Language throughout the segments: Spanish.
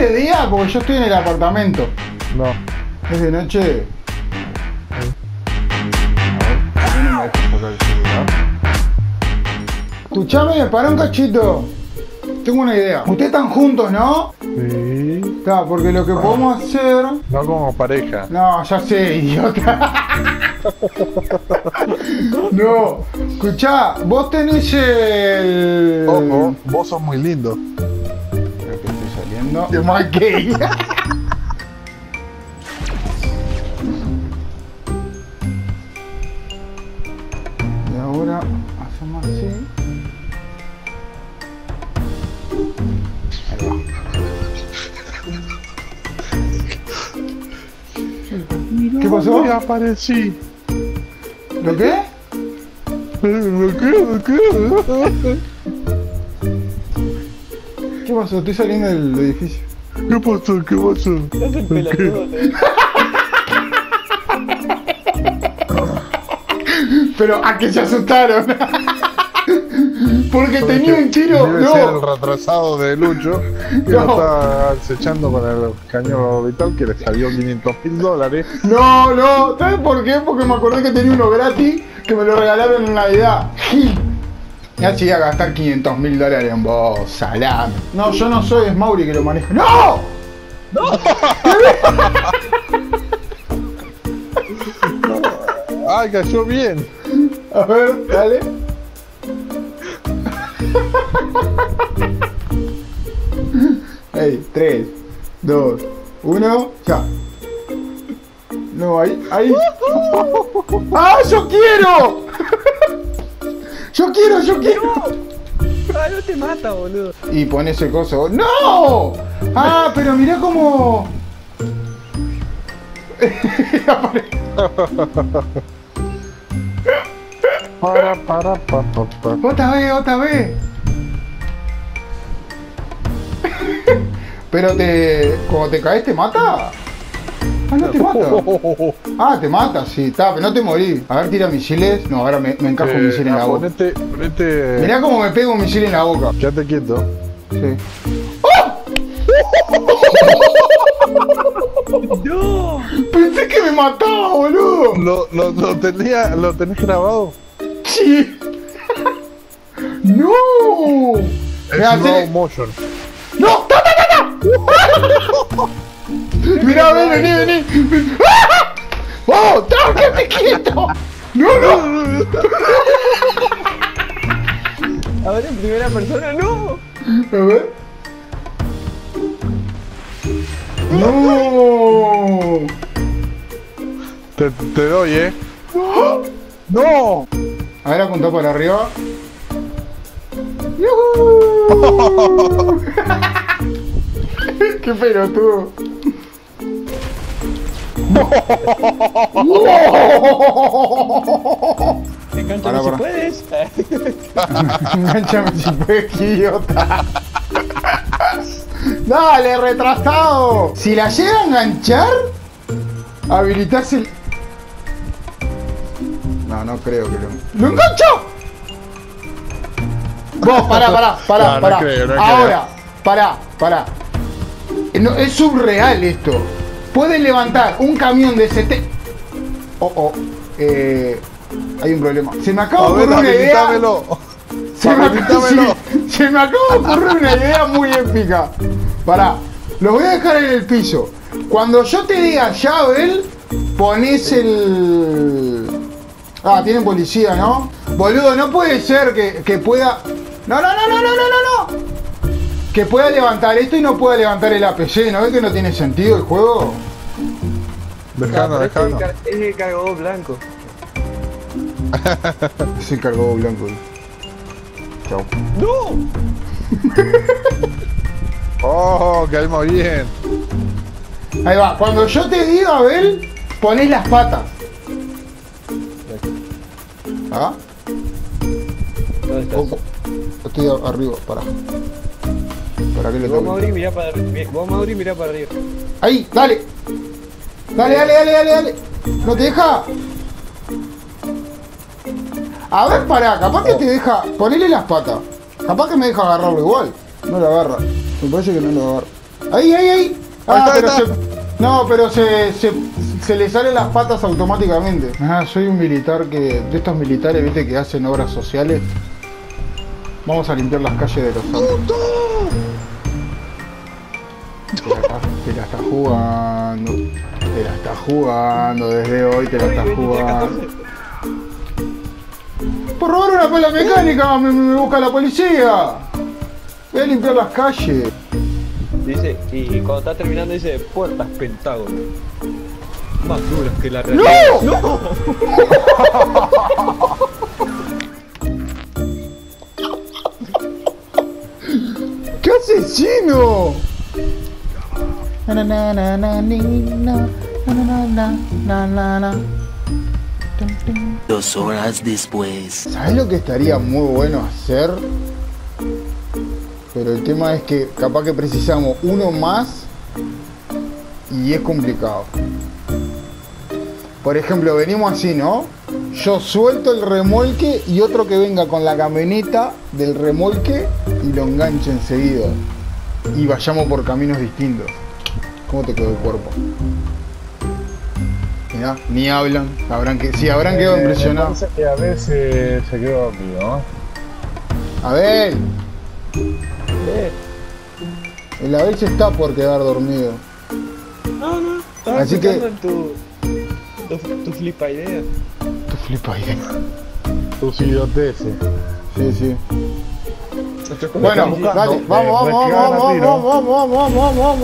de día? Porque yo estoy en el apartamento. No. ¿Es de noche? A ver, ¿por qué no me dejas sacar el celular? Escuchame, para un cachito. Tengo una idea. Ustedes están juntos, ¿no? Sí. Claro, porque lo que podemos hacer... No como pareja. No, ya sé, idiota. No, escuchá, vos tenés el... Ojo, vos sos muy lindo. Creo que estoy saliendo de más gay. Y ahora hacemos así. Ahí va. ¿Qué pasó? Me aparecí. ¿Lo qué? ¿Qué pasó? Estoy saliendo del edificio. ¿Qué pasó? ¿Qué pasó? Es el pelotudo. Pero a que se asustaron. Porque tenía un tiro. Debe ser el No, retrasado de Lucho que No. lo está acechando con el cañón orbital que le salió $500.000. no, no. ¿Sabes por qué? Porque me acordé que tenía uno gratis que me lo regalaron en Navidad. Ya llegué a gastar $500.000 en vos, salame. No, yo no soy, es Mauri que lo maneja. ¡No! ¡Ay, cayó bien! A ver, dale. Ey, 3, 2, 1, ya. No, ahí, ahí. ¡Ah, yo quiero! ¡Yo quiero, yo quiero! Ah, no te mata, boludo. Y pone ese coso. ¡No! Ah, pero mirá cómo... Otra vez, otra vez. Pero te... Cuando te caes te mata. Ah, no te mata. Ah, te mata, sí, está, pero no te morí. A ver, tira misiles. No, ahora me encajo un misil en la boca. Ponete. Mirá cómo me pego un misil en la boca. Quédate quieto. Sí. ¡No! Pensé que me mataba, boludo. ¿Lo tenés grabado? Sí. No. Es Mirá, slow hacele- motion. ¡No! ¡Ta, ta, ta, ta! Mirá, vení, vení. ¡Oh! ¡Ta, quédate quieto! ¡No, no! A ver, en primera persona, no. A ver. ¡No! Te doy, ¡No! A ver, apuntá para arriba. ¡Yuhu! ¡Qué pelotudo! Encántame Pará, si pará. puedes. Enganchame si puedes, idiota. Dale, retrasado. Si la llega a enganchar, habilitás el... No, no creo que lo engancho. Vos, pará. No, no creo, no Ahora, pará. No, es subreal esto. Puedes levantar un camión de 70... hay un problema. Se me acaba de ocurrir una idea. habilitámelo. Se me Habilitámelo. se me acaba de ocurrir una idea muy épica. Pará, lo voy a dejar en el piso. Cuando yo te diga Yabel, ponés el... Ah, tienen policía, ¿no? Boludo, no puede ser que pueda... No. Que pueda levantar esto y no pueda levantar el APC. ¿No ves que no tiene sentido el juego? Dejalo. Es el cargador blanco. Es el cargado blanco. Chao. ¡No! Oh, caímos bien. Ahí va, cuando yo te diga, Abel, ponés las patas. ¿Ah? ¿Dónde estás? Ojo. Estoy arriba, pará. ¿Para qué le Vos, tengo? Mauri, mirá para arriba. Vos, Mauri, mirá para arriba. Ahí, dale. Dale. ¿No te deja? A ver, pará, capaz que te deja. Ponele las patas. Capaz que me deja agarrarlo igual. No lo agarra. Me parece que no lo agarra. Ahí, ahí, ahí. Ahí Pero está. no, pero se le salen las patas automáticamente. Ah, soy un militar de estos militares, viste, que hacen obras sociales. Vamos a limpiar las calles de los Santos. Te la estás jugando. Te la estás jugando desde hoy, te la estás jugando. Por robar una pala mecánica me busca la policía. Voy a limpiar las calles. Dice, y cuando está terminando dice, puertas Pentágono. Más duras que la realidad. ¡No! ¡No! ¡Qué asesino! Na, na, na, na, na, ni, na, na, na, na, na, na, na. Tum, tum. 2 horas después. ¿Sabes lo que estaría muy bueno hacer? Pero el tema es que capaz que precisamos uno más y es complicado. Por ejemplo, venimos así, ¿no? Yo suelto el remolque y otro que venga con la camioneta del remolque y lo enganche enseguida. Y vayamos por caminos distintos. ¿Cómo te quedó el cuerpo? Mirá, ni hablan. Sí, habrán quedado impresionados. Parece que a veces se quedó dormido, ¿no? A ver, el Abel se está por quedar dormido. No, no. Estaba Así que- escuchando tu flipa idea. Tu flipa ahí. Tus idioteces. Sí, sí. Bueno, Bueno, buscando, dale, vamos, me vamos, esquivan a vamos, tiro. vamos.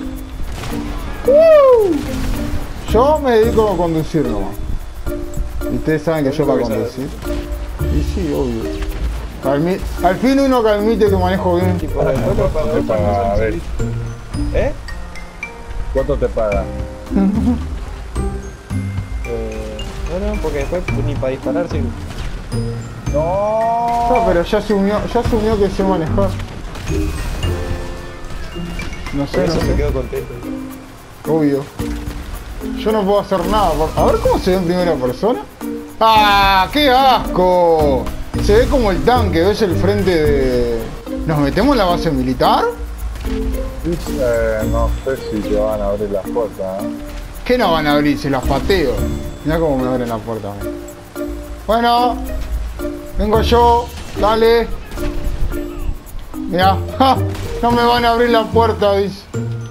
Yo me dedico a conducir nomás. Y ustedes saben que yo para conducir. Y sí, obvio. Al fin uno que admite que manejo bien. Y para después lo ¿Cuánto te paga? A ver, ¿Eh? ¿cuánto te paga? No, porque después ni para disparar sirve. No. No, pero ya asumió que sé manejar. No Por sé, eso no se sé. quedó contento. Obvio. Yo no puedo hacer nada. A ver cómo se ve en primera persona. ¡Ah! ¡Qué asco! Se ve como el tanque, ¿ves el frente de...? ¿Nos metemos en la base militar? No sé si te van a abrir las puertas, ¿eh? ¿Qué no van a abrir? Se las pateo. Mirá cómo me abren la puerta. Bueno, vengo yo. Dale. Mirá. ¡Ja! No me van a abrir la puerta, dice.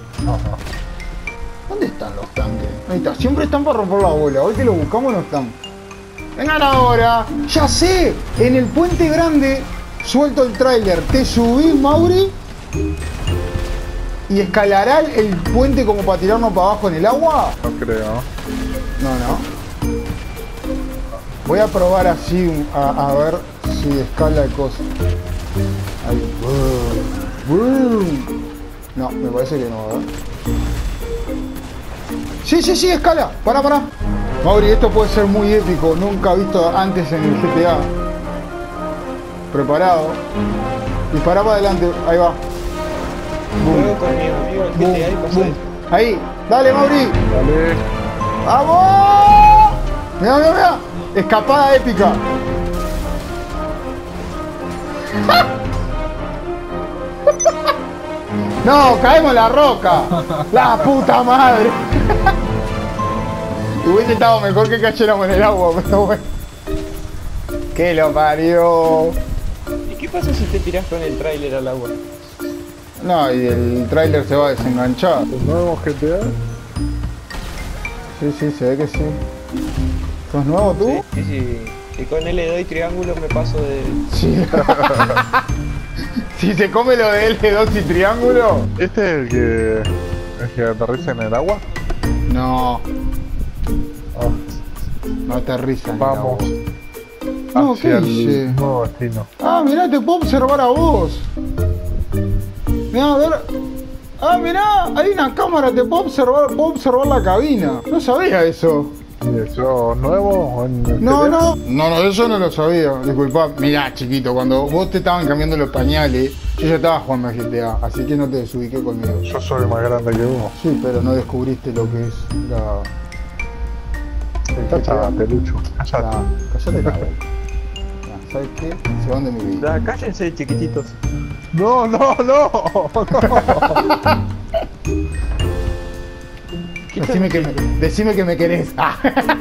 ¿Dónde están los tanques? Ahí está. Siempre están para romper la bola. Hoy que los buscamos no están. Vengan ahora. Ya sé. En el puente grande suelto el tráiler. Te subís, Mauri. ¿Y escalará el puente como para tirarnos para abajo en el agua? No creo. No. Voy a probar así a ver si escala el coso. Ahí. No, me parece que no, ¿verdad? Sí, escala. Pará. Mauri, esto puede ser muy épico. Nunca visto antes en el GTA. Preparado. Dispará para adelante. Ahí va. Juego con mi amigo el GTA y pasa eso. Ahí. Dale, Mauri. Dale. ¡Vamos! Mirá. Escapada épica. No, caemos en la roca. La puta madre. Hubiese estado mejor que cayéramos en el agua, pero bueno. Que lo parió. ¿Y qué pasa si te tirás con el tráiler al agua? No, y el tráiler se va a desenganchar. ¿El nuevo GTA? Sí, se ve que sí. ¿Sos nuevo tú? Sí. Si con L doy triángulo me paso de... Sí. Si se come lo de L2 y triángulo. ¿Este es el que aterriza en el agua? No, Ah, no aterriza. en el vamos agua. No, hacia ¿qué hice? el nuevo destino. Ah, mirá, te puedo observar a vos. Mirá, a ver. Ah, mirá, hay una cámara, te puedo observar la cabina. No sabía eso. ¿Y eso nuevo? No, eso no lo sabía. Disculpa, mirá, chiquito, cuando vos te estaban cambiando los pañales, yo ya estaba jugando a GTA, así que no te desubiqué conmigo. Yo soy más grande que vos. Sí, pero no descubriste lo que es la... el GTA. Cállate, Lucho. Cállate. Cállate la boca. ¿Sabes qué? Se van de mi vida. Cállense, chiquititos. No. Decime que me querés. Ah.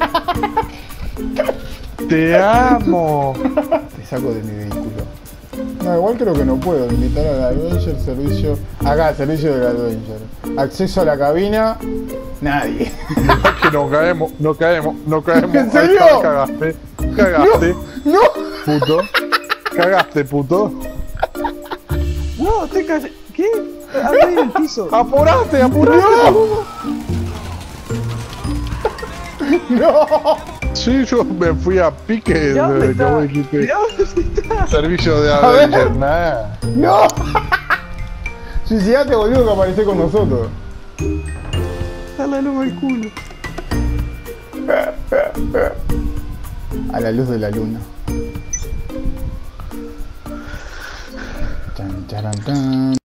¡Te amo! Te saco de mi vehículo. No, igual creo que no puedo invitar al Adventure servicio. Acá, servicio del Adventure. Acceso a la cabina. Nadie. Que no caemos. ¿En serio? Cagaste. No. Puto. Cagaste, puto. No, te callé. ¿Qué? Anda ahí en el piso. ¡Apurate! No. Sí, yo me fui a pique ¿Ya dónde desde que está? vos dijiste ¿Ya dónde está? servicio de ver. Avenger, nada. No. Suicidate, boludo, que apareció con nosotros. Dale luz al culo. A la luz de la luna. Chan, charan, tan.